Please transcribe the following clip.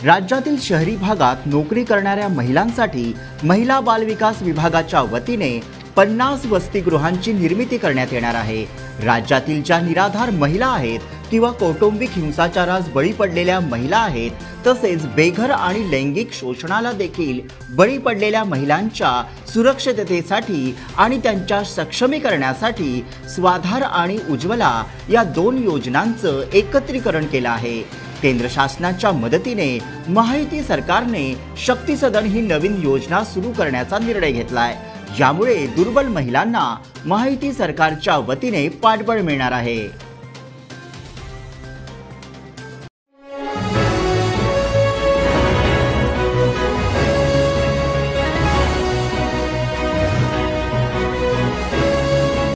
राज्यातील शहरी भागात नोकरी करणाऱ्या महिलांसाठी महिला बाल विकास विभागाच्या वतीने 50 वसतिगृहांची निर्मिती करण्यात येणार आहे। राज्यातील ज्या निराधार महिला आहेत किंवा कौटुंबिक हिंसाचारास बळी पडलेल्या महिला आहेत, तसेच बेघर आणि लैंगिक शोषणाला देखील बळी पडलेल्या महिलांच्या सुरक्षिततेसाठी आणि त्यांच्या सक्षमीकरणासाठी स्वाधार आणि उज्ज्वला या 2 योजनांचं एकत्रीकरण केलं आहे। केंद्र शासनाच्या मदतीने महायुती सरकारने शक्ती सदन ही नवीन योजना सुरू करण्याचा निर्णय घेतलाय। यामुळे दुर्बल महिलांना महायुती सरकारच्या वतीने पाठबळ मिळणार आहे।